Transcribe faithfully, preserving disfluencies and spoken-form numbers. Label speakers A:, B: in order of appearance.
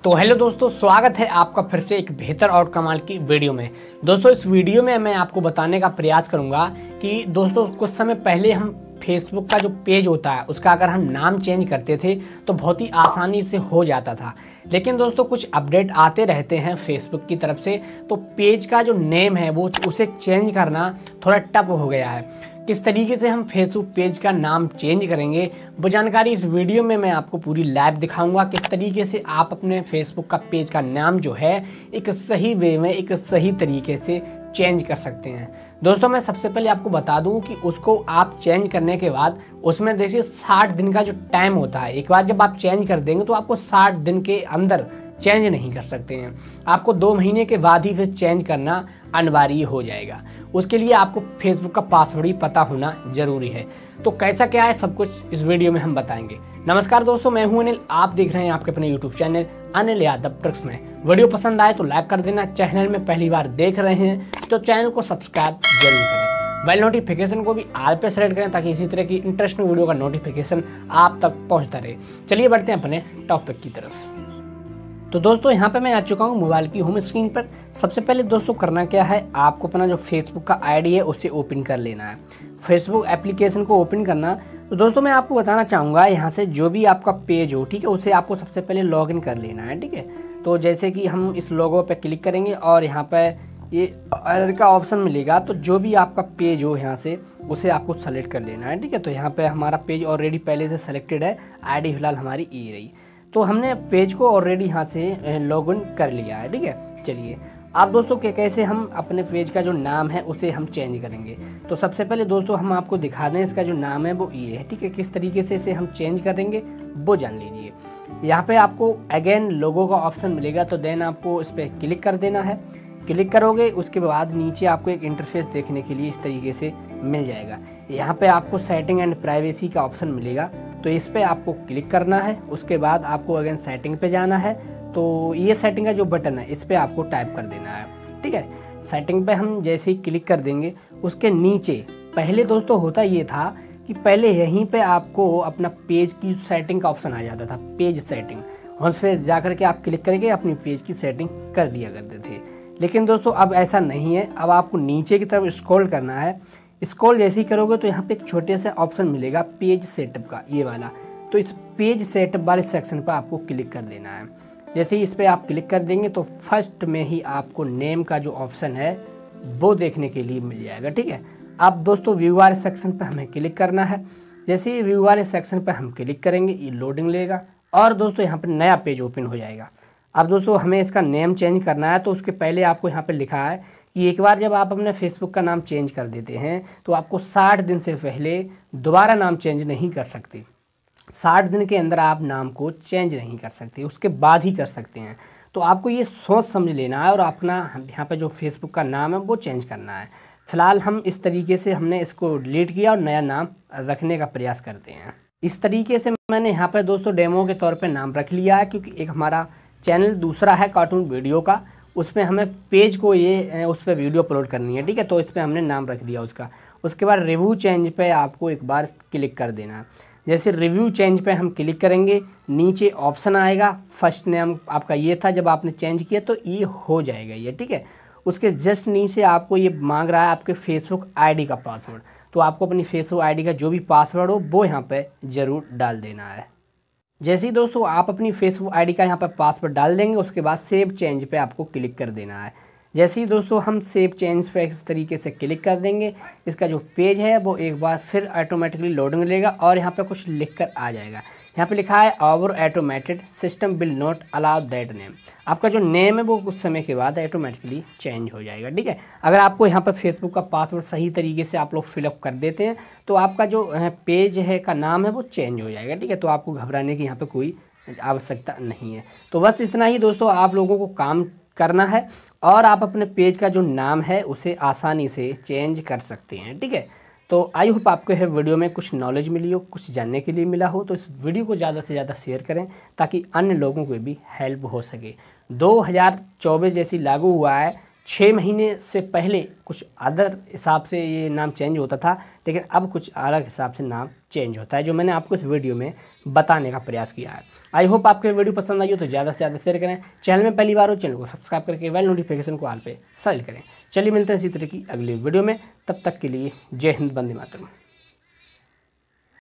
A: तो हेलो दोस्तों, स्वागत है आपका फिर से एक बेहतर और कमाल की वीडियो में। दोस्तों इस वीडियो में मैं आपको बताने का प्रयास करूंगा कि दोस्तों कुछ समय पहले हम फेसबुक का जो पेज होता है उसका अगर हम नाम चेंज करते थे तो बहुत ही आसानी से हो जाता था। लेकिन दोस्तों कुछ अपडेट आते रहते हैं फेसबुक की तरफ से, तो पेज का जो नेम है वो उसे चेंज करना थोड़ा टफ हो गया है। किस तरीके से हम फेसबुक पेज का नाम चेंज करेंगे वो जानकारी इस वीडियो में मैं आपको पूरी लाइव दिखाऊंगा। किस तरीके से आप अपने फेसबुक का पेज का नाम जो है एक सही वे में एक सही तरीके से चेंज कर सकते हैं। दोस्तों मैं सबसे पहले आपको बता दूं कि उसको आप चेंज करने के बाद उसमें देखिए साठ दिन का जो टाइम होता है, एक बार जब आप चेंज कर देंगे तो आपको साठ दिन के अंदर चेंज नहीं कर सकते हैं। आपको दो महीने के बाद ही फिर चेंज करना अनिवार्य हो जाएगा। उसके लिए आपको फेसबुक का पासवर्ड ही पता होना जरूरी है। तो कैसा क्या है सब कुछ इस वीडियो में हम बताएंगे। नमस्कार दोस्तों, मैं हूं अनिल, आप देख रहे हैं आपके अपने YouTube channel Anil Yadav tricks में। वीडियो पसंद आए तो लाइक कर देना, चैनल में पहली बार देख रहे हैं तो चैनल को सब्सक्राइब जरूर करें, बेल नोटिफिकेशन को भी ऑल पे सेलेक्ट करें ताकि इसी तरह की इंटरेस्टिंग वीडियो का नोटिफिकेशन आप तक पहुँचता रहे। चलिए बढ़ते हैं अपने टॉपिक की तरफ। तो दोस्तों यहाँ पे मैं आ चुका हूँ मोबाइल की होम स्क्रीन पर। सबसे पहले दोस्तों करना क्या है, आपको अपना जो फेसबुक का आईडी है उसे ओपन कर लेना है। फेसबुक एप्लीकेशन को ओपन करना। तो दोस्तों मैं आपको बताना चाहूँगा यहाँ से जो भी आपका पेज हो, ठीक है, उसे आपको सबसे पहले लॉगिन कर लेना है, ठीक है। तो जैसे कि हम इस लोगो पे क्लिक करेंगे और यहाँ पर ये एरर का ऑप्शन मिलेगा, तो जो भी आपका पेज हो यहाँ से उसे आपको सेलेक्ट कर लेना है, ठीक है। तो यहाँ पर हमारा पेज ऑलरेडी पहले से सेलेक्टेड है, आई डी फिलहाल हमारी ये रही। तो हमने पेज को ऑलरेडी यहाँ से लॉगिन कर लिया है, ठीक है। चलिए आप दोस्तों के कैसे हम अपने पेज का जो नाम है उसे हम चेंज करेंगे। तो सबसे पहले दोस्तों हम आपको दिखा दें, इसका जो नाम है वो ये है, ठीक है। किस तरीके से इसे हम चेंज करेंगे वो जान लीजिए। यहाँ पे आपको अगेन लोगो का ऑप्शन मिलेगा, तो देन आपको इस पर क्लिक कर देना है। क्लिक करोगे उसके बाद नीचे आपको एक इंटरफेस देखने के लिए इस तरीके से मिल जाएगा। यहाँ पे आपको सेटिंग एंड प्राइवेसी का ऑप्शन मिलेगा, तो इस पे आपको क्लिक करना है। उसके बाद आपको अगेन सेटिंग पे जाना है, तो ये सेटिंग का जो बटन है इस पे आपको टाइप कर देना है, ठीक है। सेटिंग पे हम जैसे ही क्लिक कर देंगे उसके नीचे पहले दोस्तों होता ये था कि पहले यहीं पे आपको अपना पेज की सेटिंग का ऑप्शन आ जाता था, पेज सेटिंग। उस पर जा कर के आप क्लिक करके अपनी पेज की सेटिंग कर दिया करते थे। लेकिन दोस्तों अब ऐसा नहीं है, अब आपको नीचे की तरफ स्क्रॉल करना है। स्क्रॉल जैसे ही करोगे तो यहाँ पे एक छोटे से ऑप्शन मिलेगा पेज सेटअप का, ये वाला। तो इस पेज सेटअप वाले सेक्शन पर आपको क्लिक कर देना है। जैसे ही इस पर आप क्लिक कर देंगे तो फर्स्ट में ही आपको नेम का जो ऑप्शन है वो देखने के लिए मिल जाएगा, ठीक है। अब दोस्तों व्यू वाले सेक्शन पर हमें क्लिक करना है। जैसे ही व्यू वाले सेक्शन पर हम क्लिक करेंगे ये लोडिंग लेगा और दोस्तों यहाँ पर नया पेज ओपन हो जाएगा। अब दोस्तों हमें इसका नेम चेंज करना है, तो उसके पहले आपको यहाँ पर लिखा है कि एक बार जब आप अपने फेसबुक का नाम चेंज कर देते हैं तो आपको साठ दिन से पहले दोबारा नाम चेंज नहीं कर सकते। साठ दिन के अंदर आप नाम को चेंज नहीं कर सकते, उसके बाद ही कर सकते हैं। तो आपको ये सोच समझ लेना है और अपना यहाँ पे जो फेसबुक का नाम है वो चेंज करना है। फिलहाल हम इस तरीके से हमने इसको डिलीट किया और नया नाम रखने का प्रयास करते हैं। इस तरीके से मैंने यहाँ पर दोस्तों डेमो के तौर पर नाम रख लिया है, क्योंकि एक हमारा चैनल दूसरा है कार्टून वीडियो का, उसमें हमें पेज को ये उस पर वीडियो अपलोड करनी है, ठीक है। तो इस पर हमने नाम रख दिया उसका। उसके बाद रिव्यू चेंज पे आपको एक बार क्लिक कर देना है। जैसे रिव्यू चेंज पे हम क्लिक करेंगे नीचे ऑप्शन आएगा, फर्स्ट नेम आपका ये था, जब आपने चेंज किया तो ये हो जाएगा ये, ठीक है। उसके जस्ट नीचे आपको ये मांग रहा है आपके फेसबुक आईडी का पासवर्ड, तो आपको अपनी फेसबुक आईडी का जो भी पासवर्ड हो वो यहाँ पर ज़रूर डाल देना है। जैसे ही दोस्तों आप अपनी फेसबुक आईडी का यहाँ पर पासवर्ड डाल देंगे उसके बाद सेव चेंज पे आपको क्लिक कर देना है। जैसे ही दोस्तों हम सेव चेंज पे इस तरीके से क्लिक कर देंगे, इसका जो पेज है वो एक बार फिर ऑटोमेटिकली लोडिंग लेगा और यहाँ पे कुछ लिख कर आ जाएगा। यहाँ पे लिखा है our automated system will not allow that name. आपका जो नेम है वो कुछ समय के बाद ऑटोमेटिकली चेंज हो जाएगा, ठीक है। अगर आपको यहाँ पर फेसबुक का पासवर्ड सही तरीके से आप लोग फिलअप कर देते हैं तो आपका जो पेज है का नाम है वो चेंज हो जाएगा, ठीक है। तो आपको घबराने की यहाँ पर कोई आवश्यकता नहीं है। तो बस इतना ही दोस्तों आप लोगों को काम करना है और आप अपने पेज का जो नाम है उसे आसानी से चेंज कर सकते हैं, ठीक है। तो आई होप आपको यह वीडियो में कुछ नॉलेज मिली हो, कुछ जानने के लिए मिला हो। तो इस वीडियो को ज़्यादा से ज़्यादा शेयर करें ताकि अन्य लोगों को भी हेल्प हो सके। दो हज़ार चौबीस जैसी लागू हुआ है छः महीने से पहले कुछ अदर हिसाब से ये नाम चेंज होता था, लेकिन अब कुछ अलग हिसाब से नाम चेंज होता है, जो मैंने आपको इस वीडियो में बताने का प्रयास किया है। आई होप आपको वीडियो पसंद आई हो तो ज़्यादा से ज़्यादा शेयर करें। चैनल में पहली बार हो चैनल को सब्सक्राइब करके बेल नोटिफिकेशन को ऑल पे सेलेक्ट करें। चलिए मिलते हैं इसी तरह की अगली वीडियो में, तब तक के लिए जय हिंद, वंदे मातरम।